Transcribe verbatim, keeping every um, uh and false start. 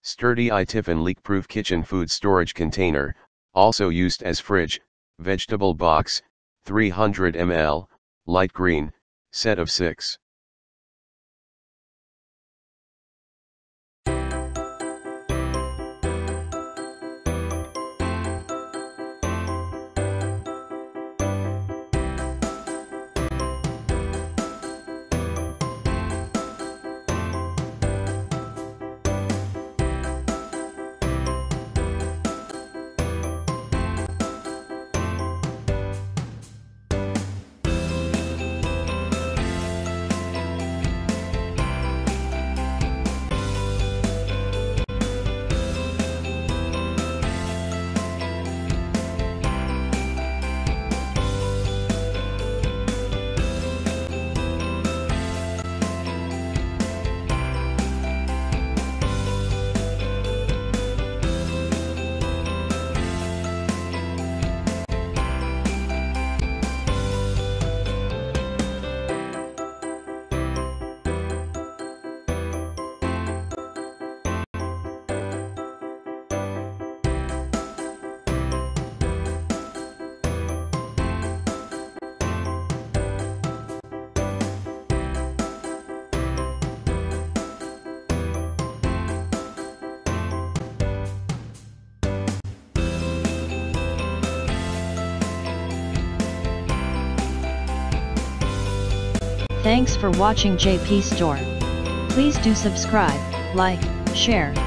Sturdii Tiffin Leakproof Kitchen Food Storage Container, also used as fridge, vegetable box, three hundred milliliters, light green, set of six. Thanks for watching J P Store. Please do subscribe, like, share,